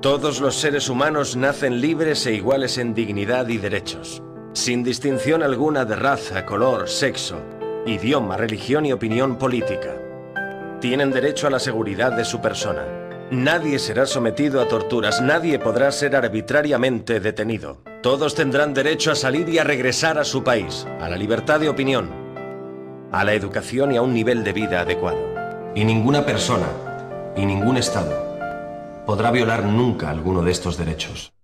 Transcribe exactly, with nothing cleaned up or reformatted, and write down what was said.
Todos los seres humanos nacen libres e iguales en dignidad y derechos, sin distinción alguna de raza, color, sexo, idioma, religión y opinión política. Tienen derecho a la seguridad de su persona. Nadie será sometido a torturas, nadie podrá ser arbitrariamente detenido. Todos tendrán derecho a salir y a regresar a su país, a la libertad de opinión, a la educación y a un nivel de vida adecuado. Y ninguna persona y ningún Estado podrá violar nunca alguno de estos derechos.